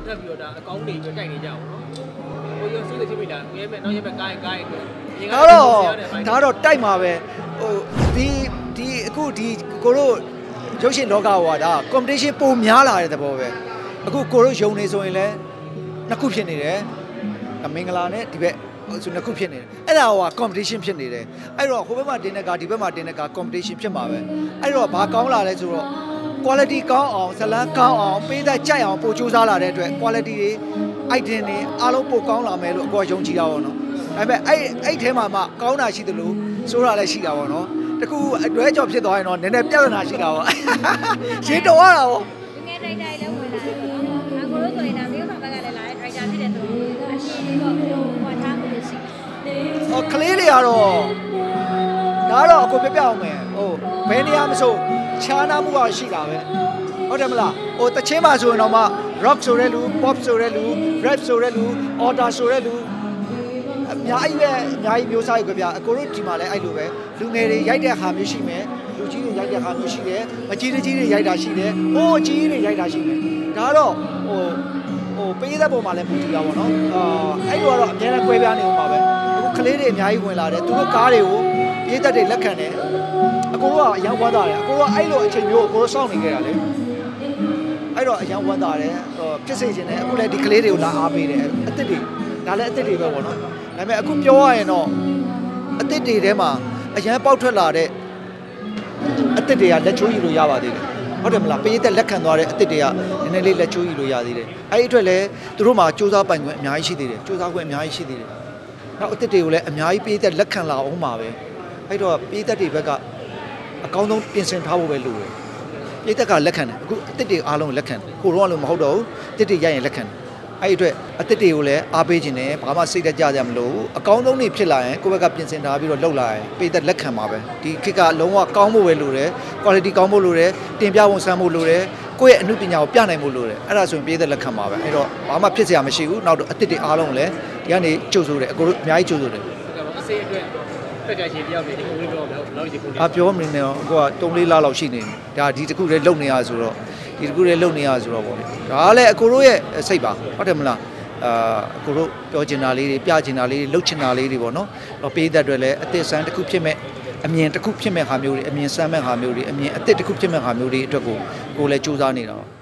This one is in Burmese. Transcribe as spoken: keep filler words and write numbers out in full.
ထပ်ပြီးတော့ဒါအကောင်းတွေကြိုက်နေကြအောင်နော်ကိုရောစုတွေဖြစ်ပြီလားကိုရဲမဲ့နောက်ရဲမဲ့ကိုင်းကိုင်းကိုဒါတော့ဒါတော့တိုက်မှာပဲဟိုဒီဒီအခုဒီကိုတို့ရုပ်ရှင်လောကဟောတာ competition ပုံများလာတဲ့သဘောပဲအခုကိုတို့ယုံနေဆိုရင်လည်းနှစ်ခုဖြစ်နေတယ်မင်္ဂလာနဲ့ဒီဘက်ဆိုနှစ်ခုဖြစ်နေတယ်အဲ့ဒါဟို competition ဖြစ်နေတယ်အဲ့တော့ဟိုဘက်မှာတင်တဲ့ကဒီဘက်မှာတင်တဲ့က competition ဖြစ်မှာပဲအဲ့တော့ဘာကောင်းလာလဲဆိုတော့ quality ကောင်းအောင်ဇလန်းကောင်းအောင်ပေးသက်ကြိုက်အောင်ပို့ကြိုးစားလာတဲ့အတွက် quality တွေ item တွေအားလုံးပို့ကောင်းလာမယ်လို့အကောယုံကြည်တာပေါ့နော်ဒါပေမဲ့အဲ့အဲ့ထဲမှာမှကောင်းတာရှိသလိုစိုးတာလည်းရှိတာပေါ့နော်တခုအတွဲကြော်ဖြစ်သွားရင်တော့နည်းနည်းပြဿနာရှိတာပေါ့ရှင်းတော်ရတာပေါ့ငယ်တိုက်တိုက်လည်းဝင်လာတယ်ပေါ့နော်အကိုတို့ဆိုရင်ဒါမျိုးဆောင်ဘက်ကလည်းလာတဲ့ driver ဖြစ်တယ်ဆိုတော့အရှိကြီးတော့ဟောထားမှုရှိဟောကလေးတွေကတော့ဒါတော့အကိုပြပြအောင်မယ်ဟိုဘယ်နေရာမဆိုခြားနာမှုကရှိတာပဲဟုတ်တယ်မလားဟိုတချင်းမှာဆိုရင်တော့မှ rock ဆိုတဲ့လူ pop ဆိုတဲ့လူ rap ဆိုတဲ့လူ order ဆိုတဲ့လူအများကြီးပဲအများကြီးမျိုးစားယူကြပြအကိုတို့ဒီမှာလည်းအဲ့လိုပဲလူငယ်တွေရိုက်တဲ့အခါမျိုးရှိမယ်လူကြီးတွေရိုက်တဲ့အခါမျိုးရှိတယ်မကြီးတကြီးတွေရိုက်တာရှိတယ်ဟိုအကြီးတွေရိုက်တာရှိတယ်ဒါတော့ဟိုဟိုပေးတဲ့ပုံမှာလည်းမူတည်တာပေါ့နော်အာအဲ့လိုကတော့အများနဲ့꿰ပြားနေအောင်ပါပဲအခုကလေးတွေအများကြီးဝင်လာတယ်သူတို့ကားတွေကိုရေးသက်တွေလက်ခံတယ်အကိုတို့ကအရန်ဝမ်းသာတယ်အကိုတို့ကအဲ့လိုအချိန်မျိုးကိုကိုတို့စောင့်နေကြတာလေအဲ့တော့အရန်ဝမ်းသာတယ်ဟိုဖြစ်စေခြင်းနဲ့အခုလည်းဒီကလေးတွေကိုလာအားပေးတယ်အစ်စ်တွေဒါလည်းအစ်စ်တွေပဲပေါ့နော်ဒါပေမဲ့အခုပြောရရင်တော့အစ်စ်တွေထဲမှာအရန်ပေါက်ထွက်လာတဲ့အစ်စ်တွေကလက်ချိုးယူလို့ရပါသေးတယ်ဟုတ်တယ်မလားပေးသက်လက်ခံသွားတဲ့အစ်စ်တွေကနည်းနည်းလေးလက်ချိုးယူလို့ရသေးတယ်အဲ့ဒီအတွက်လည်းသူတို့မှာစူးစမ်းပိုင်ခွင့်အများကြီးရှိသေးတယ်စူးစမ်းခွင့်အများကြီးရှိသေးတယ်နောက်အစ်စ်တွေကိုလည်းအများကြီးပေးသက်လက်ခံလာအောင်ပါပဲအဲ့တော့ပေးသက်တွေဘက်ကအကောင်းဆုံးပြင်ဆင်ထားဖို့ပဲလိုတယ်ပေးသက်ကလက်ခံတယ်အခုအစ်စ်တွေအားလုံးလက်ခံတယ်ကိုတော့လည်းမဟုတ်တော့ဘူးအစ်စ်တွေရရင်လက်ခံတယ်အဲ့ဒီအတွက်အစ်စ်တွေကိုလည်းအားပေးခြင်းနဲ့ဘာမှစိတ်တက်ကြကြမလို့အကောင်းဆုံးနေဖြစ်လာရင်ကိုယ့်ဘက်ကပြင်ဆင်ထားပြီးတော့လှုပ်လာရင်ပေးသက်လက်ခံပါပဲဒီခေတ်ကလုံးဝကောင်းဖို့ပဲလိုတယ် quality ကောင်းဖို့လိုတယ်တင်ပြဝန်ဆန်းဖို့လိုတယ်ကိုယ့်ရဲ့အမှုပညာကိုပြနိုင်ဖို့လိုတယ်အဲ့ဒါဆိုရင်ပေးသက်လက်ခံပါပဲအဲ့တော့ဘာမှဖြစ်စရာမရှိဘူးနောက်တော့အစ်စ်တွေအားလုံးလည်းဒီကနေကြိုဆိုတယ်အကိုတို့အများကြီးကြိုဆိုတယ်အစေအတွက်ပက်ကချင်းတယောက်နေဒီကိုပြောတော့လောက်ရှိပုံအပြောမနေတော့ကိုကတုံးလေးလားလောက်ရှိနေတယ်ဒါဒီတစ်ခုတည်းလုံနေရဆိုတော့ဒီတစ်ခုတည်းလုံနေရဆိုတော့ပေါ့လေဒါကလည်းအကိုတို့ရဲ့စိတ်ပါဟုတ်တယ်မလားအာအကိုတို့ပြောချင်တာလေးတွေပြချင်တာလေးတွေလှုပ်ချင်တာလေးတွေပေါ့နော်တော့ပေးတဲ့အတွက်လည်းအသစ်ဆန်းတစ်ခုဖြစ်မဲ့အမြင်တစ်ခုဖြစ်မဲ့ဟာမျိုးတွေအမြင်ဆန်းမဲ့ဟာမျိုးတွေအမြင်အသစ်တစ်ခုဖြစ်မဲ့ဟာမျိုးတွေအတွက်ကိုကိုလည်းစူးစမ်းနေတာပါ